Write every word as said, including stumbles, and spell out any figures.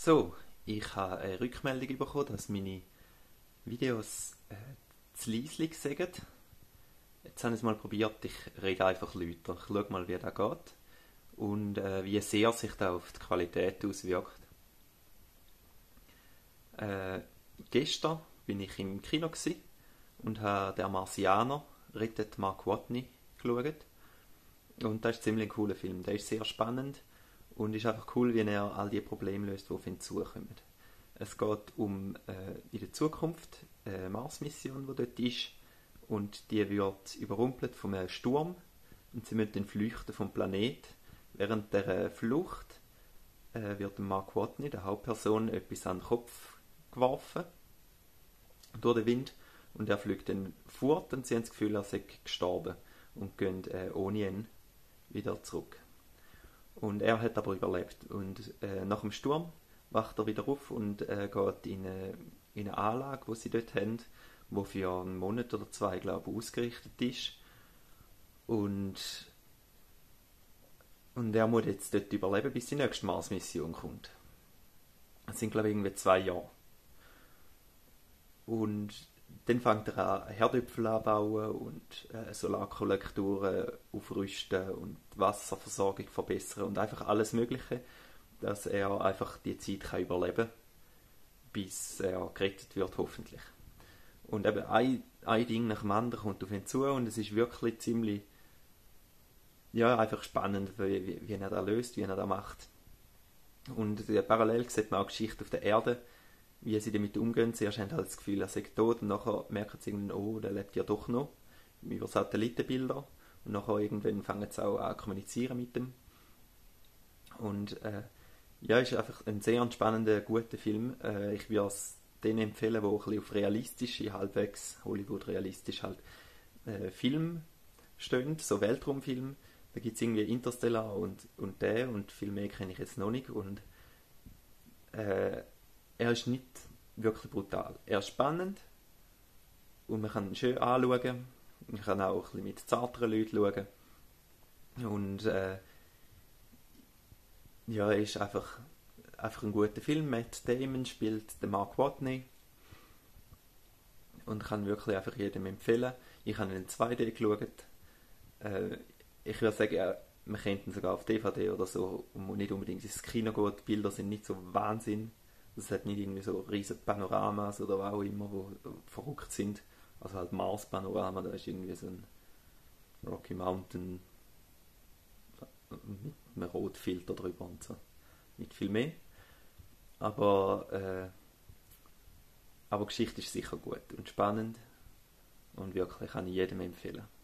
So, ich habe eine Rückmeldung bekommen, dass meine Videos äh, zu leislich sind. Jetzt habe ich es mal probiert, ich rede einfach lauter. Ich schaue mal, wie das geht und äh, wie sehr sich das auf die Qualität auswirkt. Äh, gestern bin ich im Kino gsi und habe «Der Marsianer» rettet Mark Watney geschaut. Und das ist ein ziemlich cooler Film. Der ist sehr spannend und ist einfach cool, wie er all die Probleme löst, die auf ihn zukommen. Es geht um äh, in der Zukunft eine Mars-Mission, die dort ist, und die wird überrumpelt von einem Sturm und sie müssen dann flüchten vom Planet. Während der Flucht äh, wird Mark Watney, der Hauptperson, etwas an den Kopf geworfen durch den Wind und er fliegt dann fort und sie haben das Gefühl, er sei gestorben und gehen äh, ohne ihn wieder zurück. Und er hat aber überlebt und äh, nach dem Sturm wacht er wieder auf und äh, geht in eine, in eine Anlage, die sie dort haben, die für einen Monat oder zwei, glaube ich, ausgerichtet ist. Und, und er muss jetzt dort überleben, bis die nächste Mars-Mission kommt. Das sind, glaube ich, irgendwie zwei Jahre. Und dann fängt er an, Herdöpfel anbauen und äh, Solarkollektoren aufrüsten und die Wasserversorgung verbessern und einfach alles Mögliche, dass er einfach die Zeit kann überleben kann, bis er gerettet wird, hoffentlich. Und eben ein, ein Ding nach dem anderen kommt auf ihn zu und es ist wirklich ziemlich, ja, einfach spannend, wie, wie, wie er das löst, wie er das macht. Und äh, parallel sieht man auch Geschichte auf der Erde, wie sie damit umgehen. Zuerst haben sie halt das Gefühl, er sei tot und nachher merken sie irgendwann, oh, der lebt ja doch noch, über Satellitenbilder. Und nachher irgendwann fangen sie auch an zu kommunizieren mit dem. Und äh, ja, ist einfach ein sehr entspannender, guter Film. Äh, ich würde es denen empfehlen, die ein bisschen auf realistische, halbwegs Hollywood-realistisch halt äh, Film stehen, so Weltraumfilm. Da gibt es irgendwie Interstellar und, und der und viel mehr kenne ich jetzt noch nicht. Und äh, er ist nicht wirklich brutal. Er ist spannend und man kann ihn schön anschauen. Man kann auch ein bisschen mit zarteren Leuten schauen. Und äh, ja, er ist einfach, einfach ein guter Film. Matt Damon spielt den Mark Watney und kann wirklich einfach jedem empfehlen. Ich habe ihn in zwei D geschaut. Äh, ich würde sagen, man kennt ihn sogar auf D V D oder so und nicht unbedingt ins Kino gehen. Die Bilder sind nicht so Wahnsinn. Es hat nicht irgendwie so riesige Panoramas oder was auch immer, die verrückt sind. Also halt Mars-Panorama, da ist irgendwie so ein Rocky Mountain mit einem Rotfilter drüber und so. Nicht viel mehr. Aber, äh, aber die Geschichte ist sicher gut und spannend und wirklich kann ich jedem empfehlen.